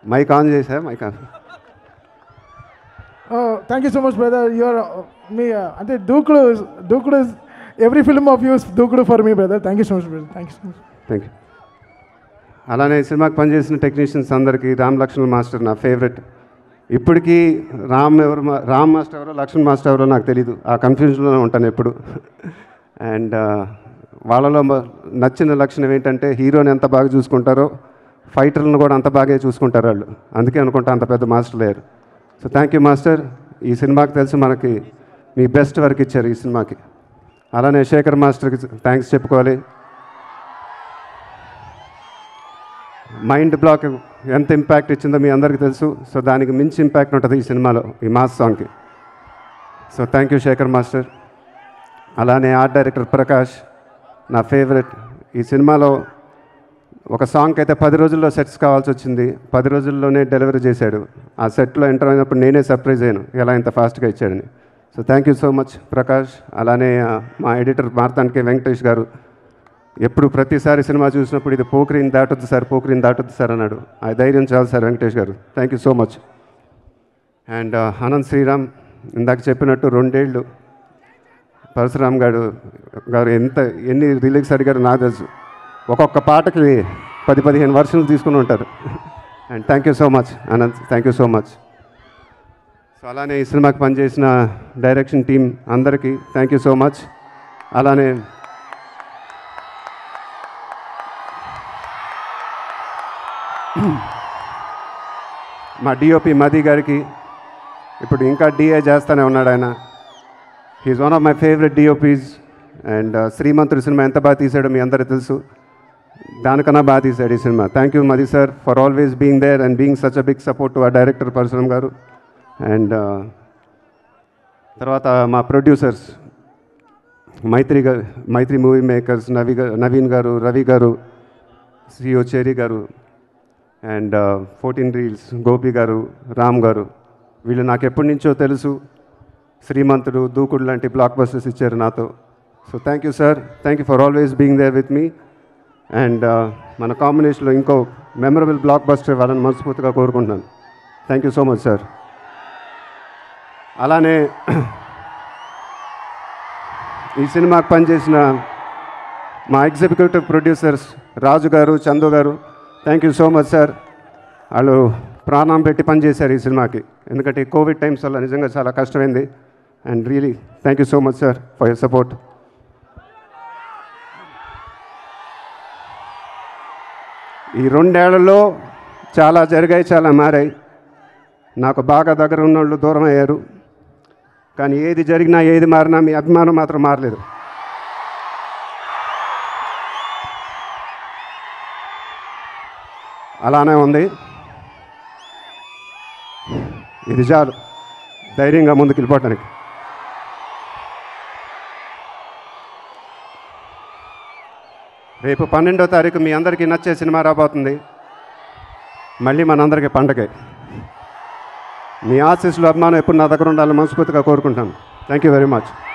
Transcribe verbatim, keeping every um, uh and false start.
Mic on చేశా mike on. Thank you so much brother. Your మీ అంటే Dookudu Dookudu every film of yours Dookudu for me brother. Thank you so much brother. Thank you so much. Thank you. అలానే సినిమాకి పనిచేసిన technicians అందరికీ Ram Laxman master నా favourite. ఇప్పటికీ రామ్ ఎవరు రామ్ మాస్టర్ ఎవరో లక్ష్మణ్ మాస్టర్ ఎవరో నాకు తెలీదు, ఆ కన్ఫ్యూజన్లోనే ఉంటాను ఎప్పుడు. అండ్ వాళ్ళలో నచ్చిన లక్షణం ఏంటంటే హీరోని ఎంత బాగా చూసుకుంటారో ఫైటర్లను కూడా అంత బాగా చూసుకుంటారు వాళ్ళు. అందుకే అనుకుంటా అంత పెద్ద మాస్టర్ లేరు. So thank you master. ఈ సినిమాకి తెలిసి మనకి మీ బెస్ట్ వర్క్ ఇచ్చారు ఈ సినిమాకి. అలానే శేఖర్ మాస్టర్కి థ్యాంక్స్ చెప్పుకోవాలి. మైండ్ బ్లాక్ ఎంత ఇంపాక్ట్ ఇచ్చిందో మీ అందరికీ తెలుసు. సో దానికి మించి ఇంపాక్ట్ ఉంటుంది ఈ సినిమాలో, ఈ మాస్ సాంగ్కి. So thank you Sekhar master. అలానే ఆర్ట్ డైరెక్టర్ ప్రకాష్ నా ఫేవరెట్. ఈ సినిమాలో ఒక సాంగ్కి అయితే పది రోజుల్లో సెట్స్ కావాల్సి వచ్చింది, పది రోజుల్లోనే డెలివరీ చేశాడు. ఆ సెట్లో ఎంటర్ అయినప్పుడు నేనే సర్ప్రైజ్ అయ్యాను ఎలా ఇంత ఫాస్ట్గా ఇచ్చాడని. So thank you so much Prakash. అలానే మా ఎడిటర్ మార్తాండ్కే వెంకటేష్ గారు ఎప్పుడు ప్రతిసారి సినిమా చూసినప్పుడు ఇది పోక్రీని దాటొద్దు సార్, పోక్రీని దాటొద్దు సార్ అన్నాడు. ఆ ధైర్యం చాలు sir Venkatesh garu. Thank you so much. And Anant Sriram ఇందాక చెప్పినట్టు రెండేళ్ళు పరశురామ్ గారు గారు ఎంత ఎన్ని రిలీక్స్ అడిగారు నాకు తెలుసు. ఒక్కొక్క పాటకి పది పదిహేను వర్షన్లు తీసుకుని ఉంటారు. And thank you so much Anant, thank you so much. So అలానే ఈ సినిమాకి పనిచేసిన డైరెక్షన్ టీం అందరికీ థ్యాంక్ యూ సో మచ్. అలానే మా డిఓపి మది గారికి, ఇప్పుడు ఇంకా డిఏ చేస్తూనే ఉన్నాడు ఆయన. He is one of my favourite DOPs. And శ్రీమంతుడి సినిమా ఎంత బాగా తీసాడో మీ అందరికీ తెలుసు, దానికన్నా బాగా తీశాడు ఈ సినిమా. Thank you Madhi sir for always being there and being such a big support to ఆ డైరెక్టర్ పరశురామ్ గారు. అండ్ తర్వాత మా producers Mythri garu, Mythri movie makers, నవీ నవీన్ గారు, రవి గారు, సిఓ చేరి గారు, అండ్ ఫోర్టీన్ రీల్స్ గోపి గారు, రామ్ గారు. వీళ్ళు నాకు ఎప్పటి నుంచో తెలుసు. శ్రీమంతుడు, దూకుడు లాంటి బ్లాక్ బస్టర్స్ ఇచ్చారు నాతో. So thank you sir, thank you for always being there with me. And మన కాంబినేషన్లో ఇంకో మెమరబుల్ బ్లాక్ బస్టర్ వాళ్ళని మనస్ఫూర్తిగా కోరుకుంటున్నాను. Thank you so much sir. అలానే ఈ సినిమాకి పనిచేసిన మా executive producers Raju garu, Chandu garu, thank you so much sir. వాళ్ళు ప్రాణం పెట్టి పనిచేశారు ఈ సినిమాకి, ఎందుకంటే కోవిడ్ టైమ్స్ వల్ల నిజంగా చాలా కష్టమైంది. And really thank you so much sir for your support. ఈ రెండేళ్లలో చాలా జరిగాయి, చాలా మారాయి. నాకు బాగా దగ్గర ఉన్న వాళ్ళు దూరం అయ్యారు. కానీ ఏది జరిగినా ఏది మారినా మీ అభిమానం మాత్రం మారలేదు. అలానే ఉంది. ఇది చాలు ధైర్యంగా ముందుకు వెళ్ళిపోవటానికి. రేపు పన్నెండో తారీఖు మీ అందరికీ నచ్చే సినిమా రాబోతుంది. మళ్ళీ మనందరికీ పండగే. మీ ఆశీస్సులు, అభిమానం ఎప్పుడు నా దగ్గర ఉండాలని మనస్ఫూర్తిగా కోరుకుంటాను. Thank you very much.